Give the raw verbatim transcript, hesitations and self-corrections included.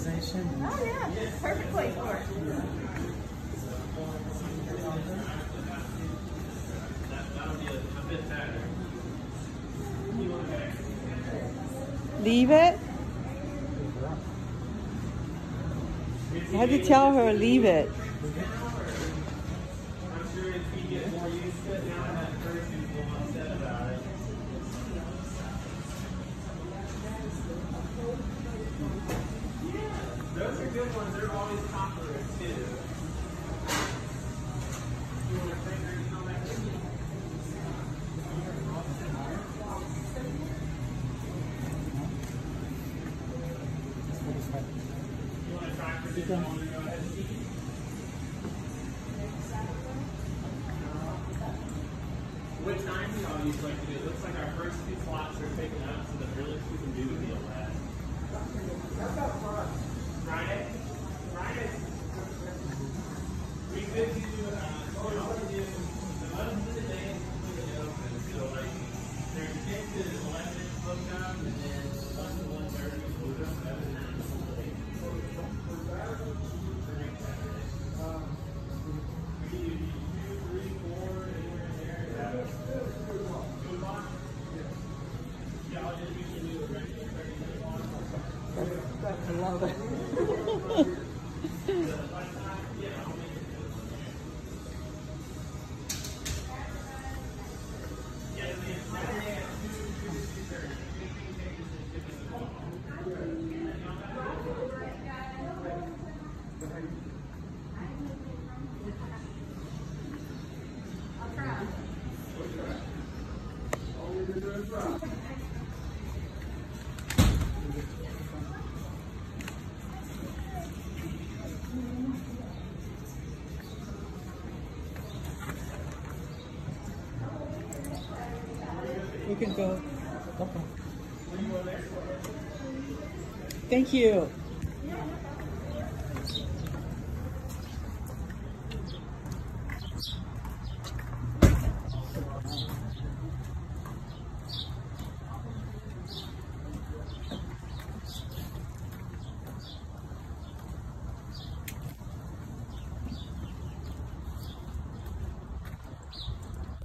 station. Oh yeah, perfect place for it. Leave it? I had to tell her, leave it. I'm sure if you get more used to it now, that first you will upset about it. Those are good ones. They're always popular too. You want to think or you know that? You want to try for this one? Go ahead. What time do y'all usually like to do? It looks like our first two slots are taken up, so the earliest we can do would be eleven. Friday? Friday? We could do, uh, or we could do eleven to the day is completely open. So, like, there's six to eleven inch booked up, and then one to one thirty is booked up, other than that, it's full day. We can do two, three, four, anywhere in there. Two o'clock? Yeah, I'll just usually do a regular thirty minute walk. I love it. We can go. Okay. Thank you.